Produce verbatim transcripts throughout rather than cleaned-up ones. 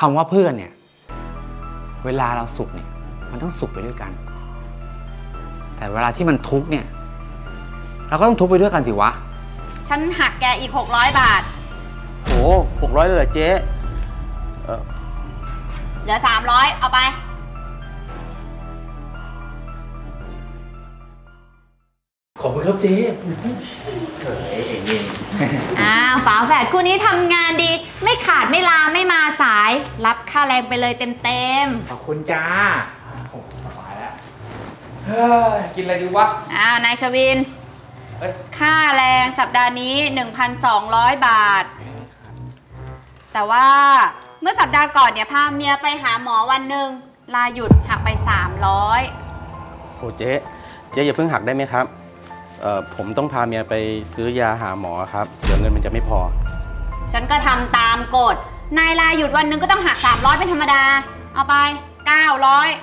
ำว่าเพื่อนเนี่ยเวลาเราสุขเนี่ยมันต้องสุขไปด้วยกันแต่เวลาที่มันทุกข์เนี่ยเราก็ต้องทุกข์ไปด้วยกันสิวะฉันหักแกอีกหกร้อยบาทโอ้หกร้อยเลยเหรอเจ๊เออเหลือสามร้อยเอาไปขอบคุณครับเจ๊เฮ้ยเองอ้าวฝาแฝดคู่นี้ทำงานดีไม่ขาดไม่ลาไม่มาสายรับค่าแรงไปเลยเต็มๆขอบคุณจ้าโอ้สบายแล้วเฮ้ยกินอะไรดีวะอ้าวนายชวินค่าแรงสัปดาห์นี้ หนึ่งพันสองร้อย บาทแต่ว่าเมื่อสัปดาห์ก่อนเนี่ยพาเมียไปหาหมอวันหนึ่งลาหยุดหักไปสามร้อยโอ้เจ๊เจ๊อย่าเพิ่งหักได้ไหมครับเอ่อผมต้องพาเมียไปซื้อยาหาหมอครับเดี๋ยวเงินมันจะไม่พอฉันก็ทำตามกฎนายลาหยุดวันหนึ่งก็ต้องหักสามร้อยเป็นธรรมดาเอาไปเก้าร้อย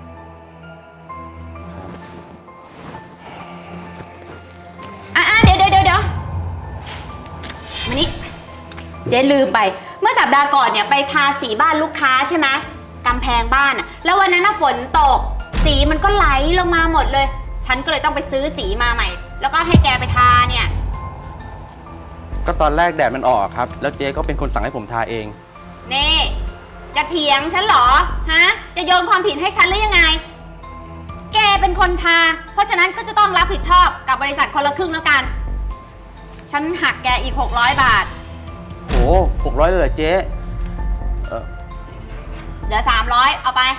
อ่ะเดี๋ยวเดี๋ยวเดี๋ยวมานี่เจ๊ลืมไปเมื่อสัปดาห์ก่อนเนี่ยไปทาสีบ้านลูกค้าใช่ไหมกำแพงบ้านอ่ะแล้ววันนั้นฝนตกสีมันก็ไหลลงมาหมดเลยฉันก็เลยต้องไปซื้อสีมาใหม่แล้วก็ให้แกไปทาเนี่ยก็ตอนแรกแดดมันออกครับแล้วเจ๊ก็เป็นคนสั่งให้ผมทาเองนี่จะเถียงฉันเหรอฮะจะโยนความผิดให้ฉันหรือยังไงแกเป็นคนทาเพราะฉะนั้นก็จะต้องรับผิดชอบกับบริษัทคนละครึ่งแล้วกันฉันหักแกอีกหกร้อยบาทโอ้หกร้อยเลยเหรอเจ๊เออเหลือสามร้อยเอาไป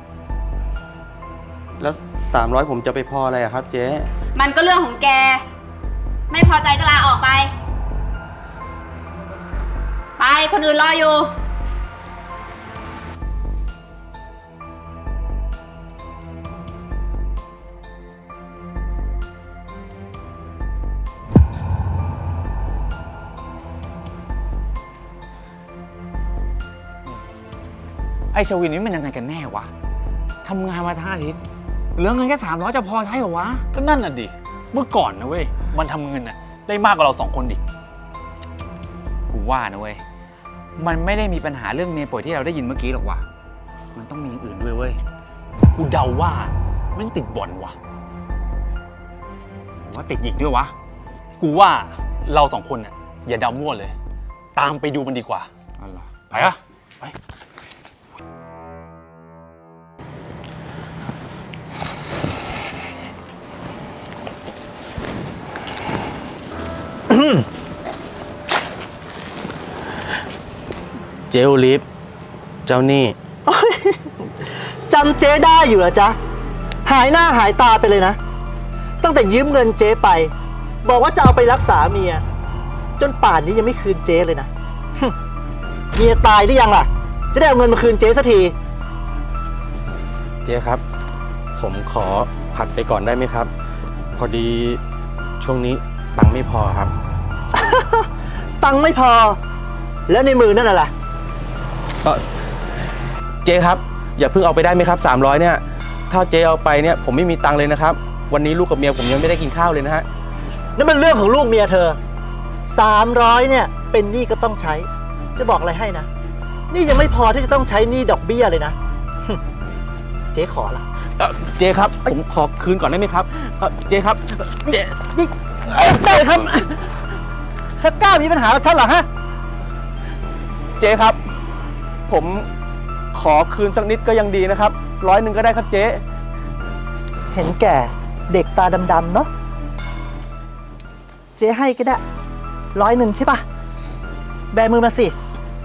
แล้วสามร้อยผมจะไปพออะไรอะครับเจ๊มันก็เรื่องของแกไม่พอใจก็ลาออกไปไปคนอื่นรออยู่ไอ้ชวินนี่มันยังไงกันแน่วะทำงานมาทั้งอาทิตย์เหลือเงินแค่สามร้อยจะพอใช้เหรอวะก็นั่นน่ะดิเมื่อก่อนนะเว้ยมันทำเงินน่ะได้มากกว่าเราสองคนดิกูว่านะเว้ยมันไม่ได้มีปัญหาเรื่องเมียป่วยที่เราได้ยินเมื่อกี้หรอกวะมันต้องมีอย่างอื่นด้วยเว้ยกูเดาว่าไม่ติดบ่อนวะว่าติดหญิงด้วยวะกูว่าเราสองคนน่ะอย่าเดามั่วเลยตามไปดูมันดีกว่าอะไรไปอะไปเจลลิฟเจ้านี่จำเจ๊ได้อยู่เหรอจ๊ะหายหน้าหายตาไปเลยนะตั้งแต่ยืมเงินเจ๊ไปบอกว่าจะเอาไปรักษาเมียจนป่านนี้ยังไม่คืนเจ๊เลยนะเมียตายหรือยังล่ะจะได้เอาเงินมาคืนเจ๊สักทีเจ๊ครับผมขอผัดไปก่อนได้ไหมครับพอดีช่วงนี้ตังค์ไม่พอครับตังค์ไม่พอแล้วในมือนั่นอะไรเจ๊ครับอย่าเพิ่งเอาไปได้ไหมครับสามร้อยเนี่ยถ้าเจ๊เอาไปเนี่ยผมไม่มีตังค์เลยนะครับวันนี้ลูกกับเมียผมยังไม่ได้กินข้าวเลยนะฮะนั่นมันเรื่องของลูกเมียเธอสามร้อยเนี่ยเป็นหนี้ก็ต้องใช้จะบอกอะไรให้นะนี่ยังไม่พอที่จะต้องใช้หนี้ดอกเบี้ยเลยนะเจ๊ขอละเจ๊ครับผมขอคืนก่อนได้ไหมครับเจ๊ครับเจ๊นี่ได้ครับถ้ากล้ามีปัญหากับฉันเหรอฮะเจ๊ครับผมขอคืนสักนิดก็ยังดีนะครับร้อยหนึ่งก็ได้ครับเจ๊เห็นแก่เด็กตาดำๆเนาะเจ๊ให้ก็ได้ร้อยหนึ่งใช่ปะแบมือมาสิ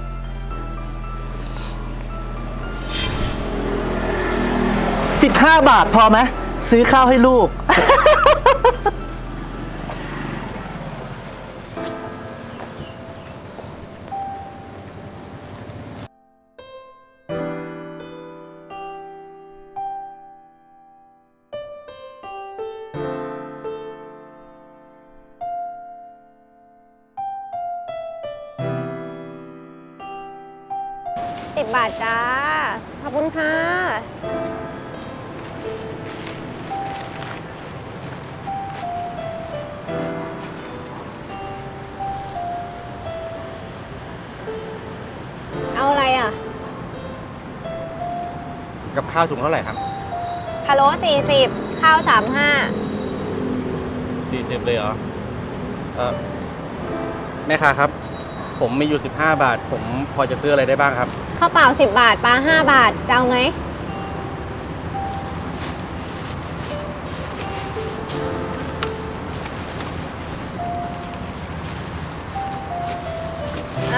สิบห้าบาทพอไหมซื้อข้าวให้ลูกสิบบาทจ้าขอบคุณค่ะเอาอะไรอ่ะกับข้าวถุงเท่าไหร่ครับพะโล้สี่สิบข้าวสามห้าสี่สิบเลยเหรอเออแม่ค้าครับ ผมมีอยู่สิบห้าบาท ผมพอจะซื้ออะไรได้บ้างครับข้าวเปล่าสิบบาทปลาห้าบาทจะเอาไงเอา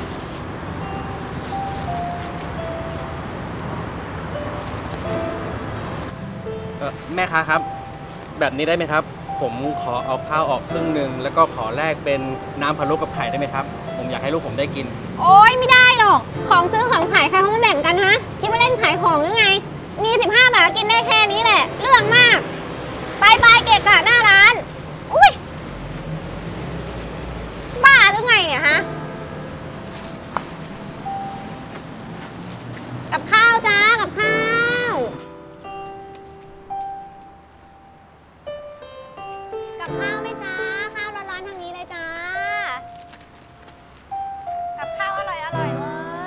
เออแม่ค้าครับ แบบนี้ได้ไหมครับ ผมขอเอาข้าวออกครึ่งหนึ่งแล้วก็ขอแลกเป็นน้ำพะโล้กับไข่ได้ไหมครับ ผมอยากให้ลูกผมได้กินโอ๊ยไม่ได้หรอกของซื้อของขายใครเขามาแบ่งกันฮะคิดว่าเล่นขายของหรือไงมีสิบห้าบาทกินได้แค่นี้แหละเรื่องมากไปไปเกะกะหน้าร้านอุ้ยบ้าหรือไงเนี่ยฮะกับข้าวจ้ากับข้าวกับข้าวไหมจ้าข้าวร้อนๆทางนี้เลยจ้ากับข้าวอร่อยอร่อยเลย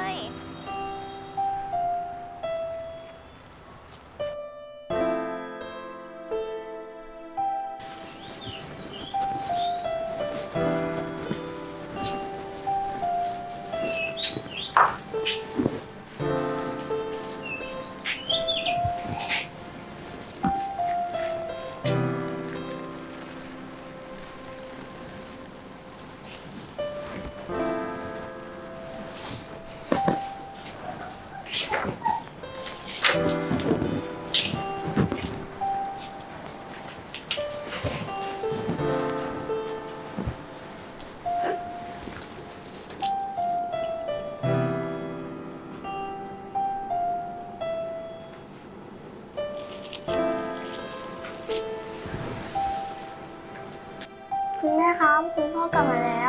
คุณแม่ครับคุณพ่อกลับมาแล้ว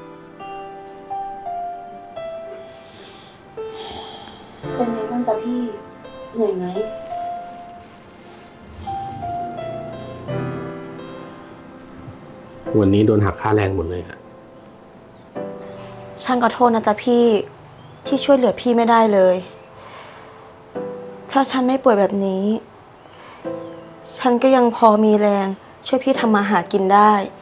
เป็นไงบ้างจ๊ะพี่ เหนื่อยไหมวันนี้โดนหักค่าแรงหมดเลยครับฉันขอโทษนะจ๊ะพี่ที่ช่วยเหลือพี่ไม่ได้เลย ถ้าฉันไม่ป่วยแบบนี้ ฉันก็ยังพอมีแรงช่วยพี่ทำมาหากินได้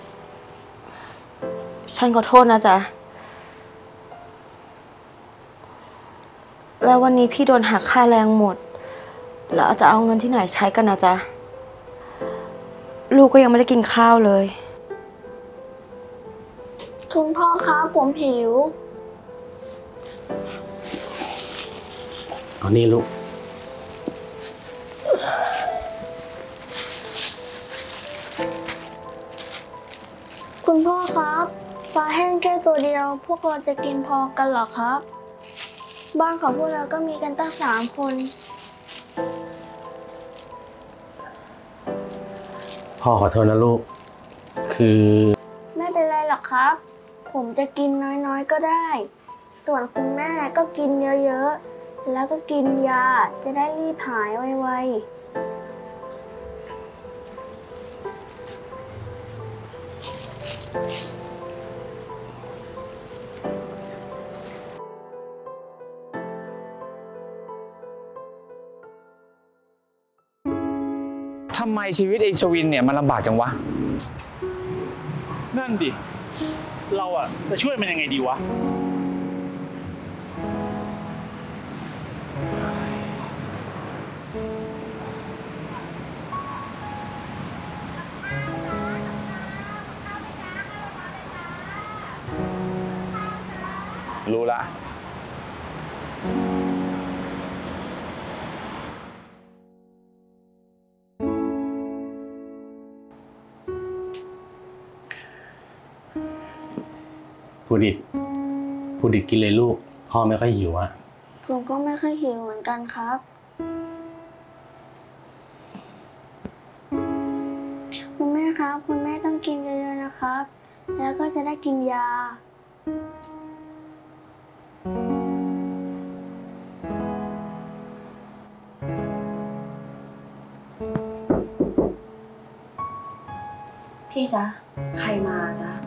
ฉันขอโทษนะจ๊ะ แล้ววันนี้พี่โดนหักค่าแรงหมด แล้วจะเอาเงินที่ไหนใช้กันนะจ๊ะ ลูกก็ยังไม่ได้กินข้าวเลยคุณพ่อครับผมหิวเอานี่ลูกคุณพ่อครับปลาแห้งแค่ตัวเดียว พวกเราจะกินพอกันเหรอครับ บ้านของพวกเราก็มีกันตั้งสามคนพ่อขอโทษนะลูก คือไม่เป็นไรหรอกครับ ผมจะกินน้อยๆก็ได้ ส่วนคุณแม่ก็กินเยอะๆ แล้วก็กินยาจะได้รีบหายไวๆทำไมชีวิตไอชวินเนี่ยมันลำบากจังวะนั่นดิ เราอะจะช่วยมันยังไงดีวะรู้ละผู้ดิดผู้ดิดกินเลยลูก พ่อไม่ค่อยหิวอะผมก็ไม่ค่อยหิวเหมือนกันครับ คุณแม่ครับ คุณแม่ต้องกินเยอะๆนะครับ แล้วก็จะได้กินยาพี่จ๊ะ ใครมาจ๊ะ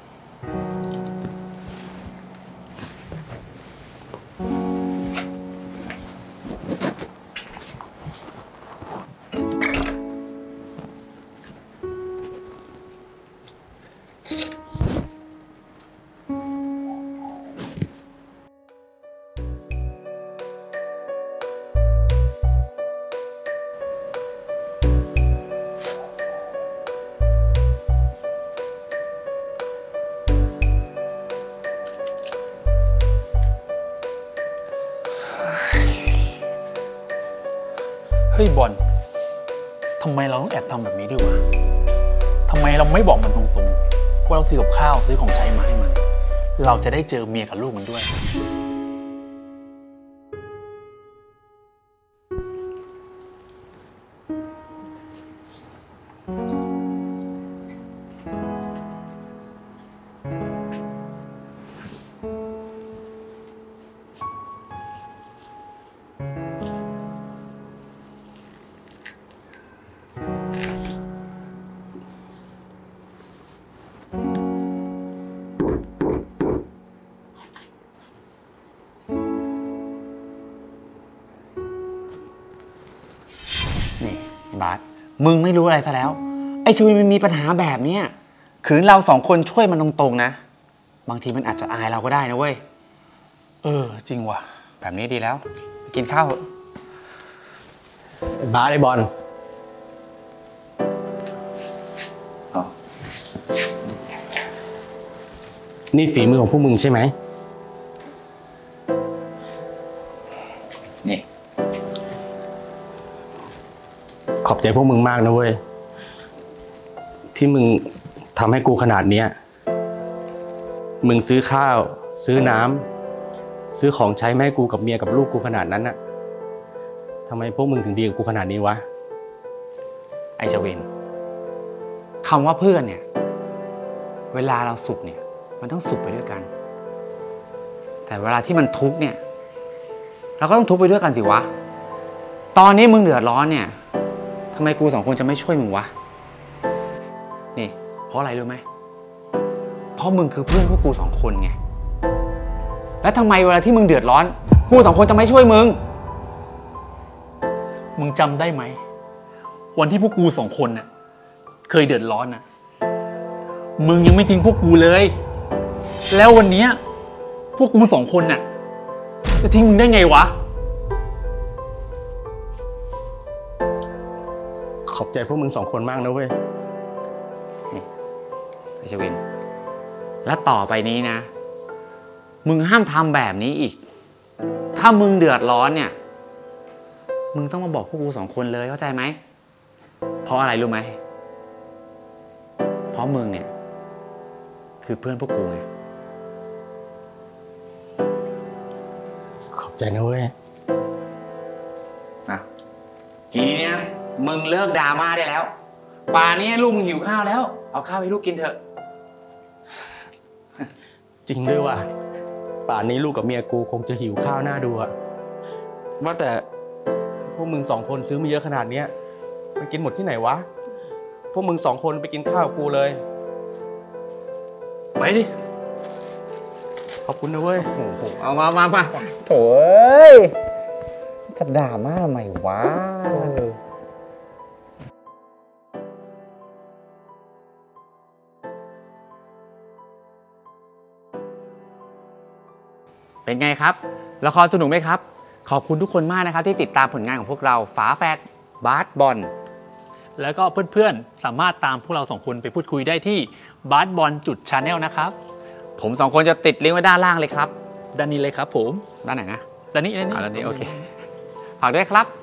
พฮ้ยบอลทำไมเราต้องแอบทำแบบนี้ด้วยวะทำไมเราไม่บอกมันตรงๆว่าเราซื้อกับข้าวซื้อของใช้มาให้มัน เราจะได้เจอเมียกับลูกมันด้วยบาสมึงไม่รู้อะไรซะแล้วไอ้ชวินมันมีปัญหาแบบนี้ขืนเราสองคนช่วยมันตรงๆนะบางทีมันอาจจะอายเราก็ได้นะเว้ยเออจริงว่ะแบบนี้ดีแล้วไปกินข้าวเถอะบาสไอ้บอลนี่ฝีมือของพวกมึงใช่ไหมนี่ขอบใจพวกมึงมากนะเว้ยที่มึงทำให้กูขนาดเนี้ยมึงซื้อข้าวซื้อน้ำซื้อของใช้แม่กูกับเมียกับลูกกูขนาดนั้นน่ะทำไมพวกมึงถึงดีกับกูขนาดนี้วะไอ้ชวินคำว่าเพื่อนเนี่ยเวลาเราสุขเนี่ยมันต้องสุขไปด้วยกันแต่เวลาที่มันทุกข์เนี่ยเราก็ต้องทุกข์ไปด้วยกันสิวะตอนนี้มึงเดือดร้อนเนี่ยทำไมกูสองคนจะไม่ช่วยมึงวะนี่เพราะอะไรรู้ไหมเพราะมึงคือเพื่อนพวกกูสองคนไงแล้วทำไมเวลาที่มึงเดือดร้อนกูสองคนจะไม่ช่วยมึงมึงจำได้ไหมวันที่พวกกูสองคนน่ะเคยเดือดร้อนน่ะมึงยังไม่ทิ้งพวกกูเลยแล้ววันนี้พวกกูสองคนน่ะจะทิ้งมึงได้ไงวะขอบใจพวกมึงสองคนมากนะเว้ยนี่ไอ้ชวินแล้วต่อไปนี้นะมึงห้ามทำแบบนี้อีกถ้ามึงเดือดร้อนเนี่ยมึงต้องมาบอกพวกกูสองคนเลยเข้าใจไหมเพราะอะไรรู้ไหมเพราะมึงเนี่ยคือเพื่อนพวกกูไงขอบใจนะเว้ยนะทีนี้เนี่ยมึงเลิกดราม่าได้แล้วป่านนี้ลูกมึงหิวข้าวแล้วเอาข้าวให้ลูกกินเถอะจริงด้วยว่ะป่านนี้ลูกกับเมียกูคงจะหิวข้าวหน้าดูอะว่าแต่พวกมึงสองคนซื้อมาเยอะขนาดนี้มันกินหมดที่ไหนวะพวกมึงสองคนไปกินข้าวกูเลยไปดิขอบคุณนะเว้ยโอ้โหเอามามามาโถ่เอ้ยจะด่าม่าทำไมวะเป็นไงครับละครสนุกไหมครับขอบคุณทุกคนมากนะครับที่ติดตามผลงานของพวกเราฝาแฝดบาสบอลแล้วก็เพื่อนๆสามารถตามพวกเราสองคนไปพูดคุยได้ที่บาสบอลจุดชาแนลนะครับผมสองคนจะติดลิงก์ไว้ด้านล่างเลยครับด้านนี้เลยครับผมด้านไหนนะด้านนี้ด้านนี้ด้านนี้โอเคฝากด้วยครับ